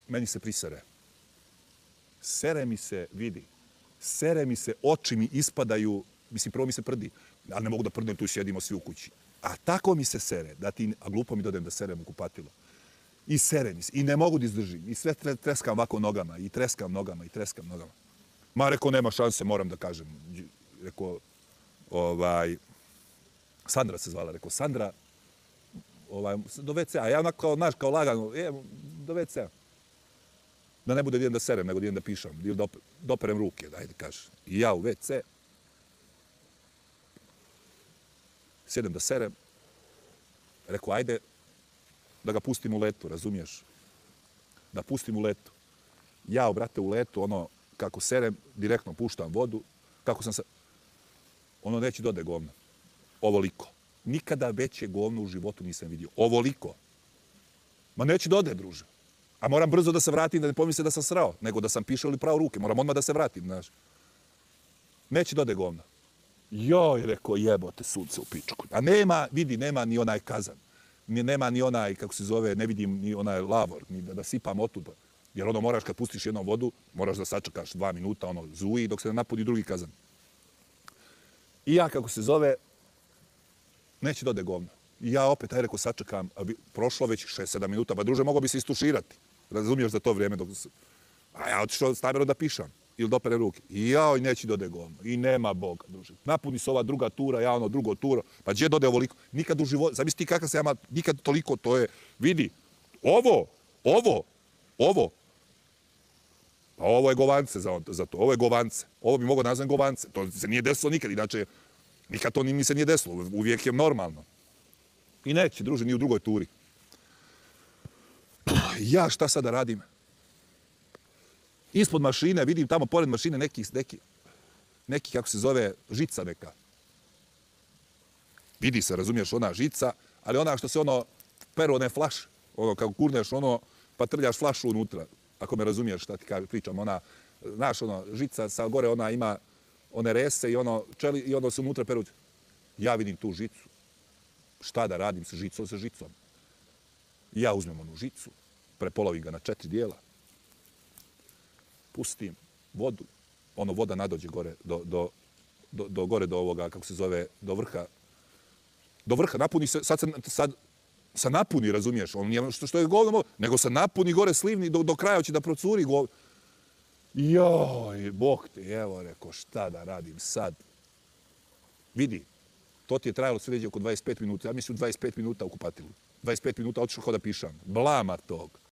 meni se prisere. Sere mi se, vidi, sere mi se, oči mi ispadaju, mislim, prvo mi se prdi, ali ne mogu da prdnem, tu sjedimo svi u kući. A tako mi se sere, a glupo mi dodem da serem u kupatilo. I sere mi se, i ne mogu da izdržim, i sve treskam ovako nogama, i treskam nogama, i treskam nogama. Ma, rekao, nema šanse, moram da kažem. Rekao, Sandra se zvala, rekao, Sandra, do WC-a, a ja onako, znaš, kao lagano, do WC-a. Da ne bude da idem da serem, nego da idem da pišem, ili da operem ruke, da kažeš. I ja u WC, sjedem da serem, rekao, ajde da ga pustim u letu, razumiješ? Da pustim u letu. Ja, brate, u letu, ono, kako serem, direktno puštam vodu, kako sam se... Ono neće dode govna. Ovoliko. Nikada veće govno u životu nisam vidio. Ovoliko. Ma neće dode, druže. A moram brzo da se vratim, da ne pomisle da sam srao, nego da sam pišao ili pravo ruke. Moram odmah da se vratim, znaš. Neće dode govna. Joj, rekao, jebote sunce u pičku. A nema, vidi, nema ni onaj kazan. Nema ni onaj, kako se zove, ne vidim ni onaj lavor, ni da sipam otud. Jer ono moraš, kad pustiš jednom vodu, moraš da sačekaš 2 minuta, ono, zuji, dok se ne napuni drugi kazan. I ja, kako se zove, neće dode govna. I ja opet, aj rekao, sačekam, prošlo već 6-7 minuta, pa druže, mogao bi se istuširati. Razumiješ za to vrijeme dok se... A ja otišao stavljeno da pišam. Ili da operem ruke. I jao, neće dode govna. I nema Boga, druže. Napuni se ova druga tura, ja ono drugo turo. Pa gdje dode ovoliko? Nikad u životu, zamisli ti kakav se ja nikad toliko, to je, vidi, ovo. Pa ovo je govance za to. Ovo je govance. Ovo bi mogao nazvati govance. To se nije desilo nikad. Inače, nikad to mi se nije desilo. Uvijek je normalno. I neće, druže, ni u drugoj turi. Ja šta sada radim? Ispod mašine, vidim tamo pored mašine neki, kako se zove, žica neka. Vidi se, razumiješ, ona žica, ali ona što se ono, peru one flaše. Ono, kako kurneš ono, pa trljaš flašu unutra. Ako me razumiješ šta ti pričam, ona, znaš, ono, žica sa gore, ona ima one rese i ono, čeli, i ono se unutra peru. Ja vidim tu žicu. Šta da radim sa žicom? I ja uzmem onu žicu, prepolovim ga na 4 dijela, pustim vodu, ono voda nadođe gore, do ovoga, kako se zove, do vrha, napuni se, sad se napuni, razumiješ, on nije što je govno, nego se napuni gore slivni, do kraja hoće da procuri govno. Joj, Bog te, evo, rekao, šta da radim sad? Vidi, to ti je trajalo sve oko 25 minuta, ja mislim 25 minuta u kupatilu. 25 minuta otišao kao da pišam. Blama tog.